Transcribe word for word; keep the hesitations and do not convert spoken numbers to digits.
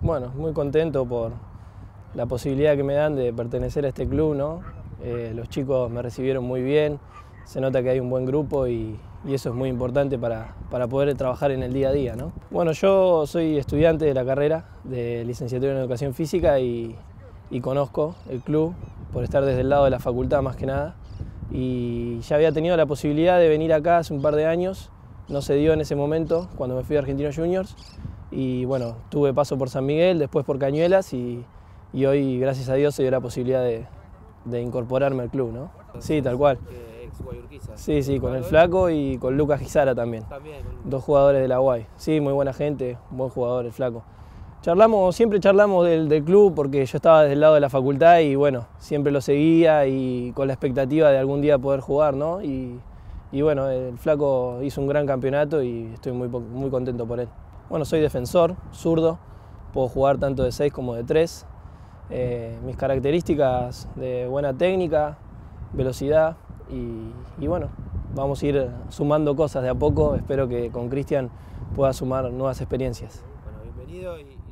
Bueno, muy contento por la posibilidad que me dan de pertenecer a este club, ¿no? Eh, los chicos me recibieron muy bien, se nota que hay un buen grupo y, y eso es muy importante para, para poder trabajar en el día a día, ¿no? Bueno, yo soy estudiante de la carrera de licenciatura en Educación Física y, y conozco el club por estar desde el lado de la facultad más que nada. Y ya había tenido la posibilidad de venir acá hace un par de años, no se dio en ese momento cuando me fui a Argentinos Juniors. Y bueno, tuve paso por San Miguel, después por Cañuelas y, y hoy, gracias a Dios, se dio la posibilidad de, de incorporarme al club, ¿no? Sí, tal cual. Ex Guayurquiza. Sí, sí, con el Flaco y con Lucas Gizara también. También. Dos jugadores de la U A Y. Sí, muy buena gente, buen jugador el Flaco. Charlamos, siempre charlamos del, del club porque yo estaba desde el lado de la facultad y bueno, siempre lo seguía y con la expectativa de algún día poder jugar, ¿no? Y, y bueno, el Flaco hizo un gran campeonato y estoy muy, muy contento por él. Bueno, soy defensor, zurdo, puedo jugar tanto de seis como de tres. Eh, mis características de buena técnica, velocidad y, y bueno, vamos a ir sumando cosas de a poco. Espero que con Cristian pueda sumar nuevas experiencias. Bueno, bienvenido y